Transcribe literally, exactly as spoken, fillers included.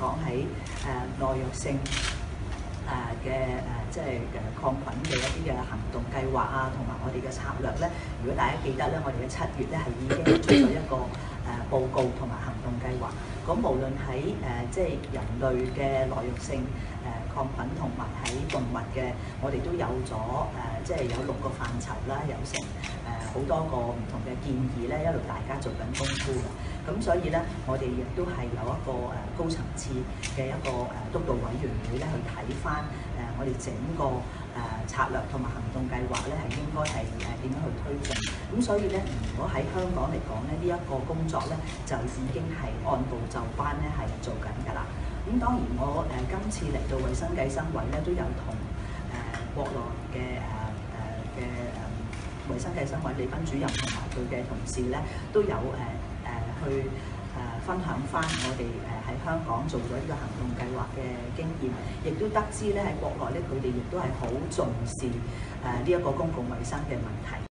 講喺誒耐藥性誒嘅誒，即係誒抗菌嘅一啲嘅行動計劃啊，同埋我哋嘅策略咧。如果大家記得咧，我哋嘅七月咧係已經出咗一個誒報告同埋行動計劃。咁無論喺誒即係人類嘅耐藥性誒抗菌，同埋喺動物嘅，我哋都有咗誒，即係有六個範疇啦，有成誒好多個唔同嘅建議咧，一路大家做緊功夫嘅。咁所以咧，我哋亦都係有一個誒高層次嘅一個誒督導委員會咧，去睇翻誒我哋整個誒策略同埋行動計劃咧，係應該係誒點樣去推進。咁所以咧，如果喺香港嚟講咧，呢一個工作咧就已經係按部就班咧係做緊㗎啦。咁當然我誒今次嚟到衞生計生委咧，都有同誒國內嘅誒誒嘅誒衞生計生委李斌主任同埋佢嘅同事咧，都有誒誒去誒分享翻我哋誒喺香港做咗呢個行動計劃嘅經驗，亦都得知咧喺國內咧，佢哋亦都係好重視誒呢一個公共衞生嘅問題。